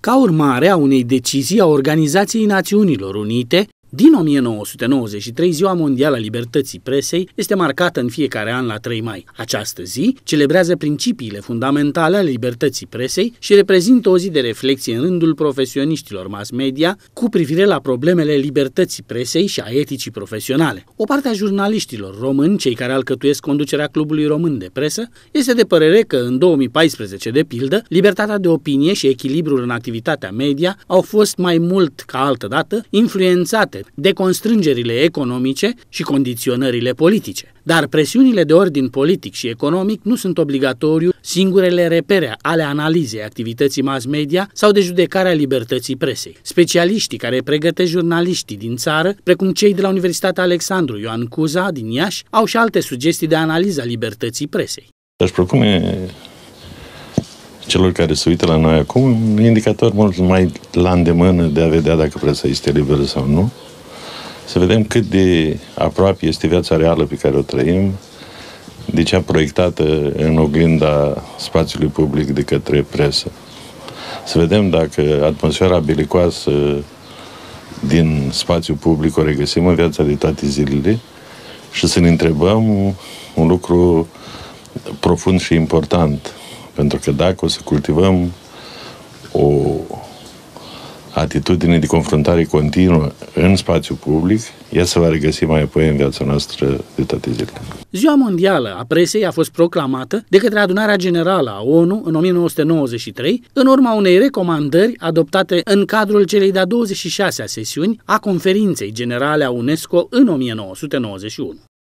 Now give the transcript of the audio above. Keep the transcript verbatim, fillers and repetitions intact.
ca urmare a unei decizii a Organizației Națiunilor Unite. Din o mie nouă sute nouăzeci și trei, Ziua Mondială a Libertății Presei este marcată în fiecare an la trei mai. Această zi celebrează principiile fundamentale ale libertății presei și reprezintă o zi de reflexie în rândul profesioniștilor mass media cu privire la problemele libertății presei și a eticii profesionale. O parte a jurnaliștilor români, cei care alcătuiesc conducerea Clubului Român de Presă, este de părere că în două mii paisprezece, de pildă, libertatea de opinie și echilibrul în activitatea media au fost mai mult ca altădată influențate de constrângerile economice și condiționările politice. Dar presiunile de ordin politic și economic nu sunt obligatoriu singurele repere ale analizei activității mass media sau de judecarea libertății presei. Specialiștii care pregătesc jurnaliștii din țară, precum cei de la Universitatea Alexandru Ioan Cuza din Iași, au și alte sugestii de analiză a libertății presei. Aș propune celor care se uită la noi acum un indicator mult mai la îndemână de a vedea dacă presa este liberă sau nu. Să vedem cât de aproape este viața reală pe care o trăim, de cea proiectată în oglinda spațiului public de către presă. Să vedem dacă atmosfera belicoasă din spațiul public o regăsim în viața de toate zilele și să ne întrebăm un lucru profund și important. Pentru că dacă o să cultivăm o atitudine de confruntare continuă în spațiul public, ea se va regăsi mai apoi în viața noastră de toate zilele. Ziua Mondială a Presei a fost proclamată de către Adunarea Generală a ONU în o mie nouă sute nouăzeci și trei, în urma unei recomandări adoptate în cadrul celei de-a douăzeci și șasea sesiuni a Conferinței Generale a UNESCO în o mie nouă sute nouăzeci și unu.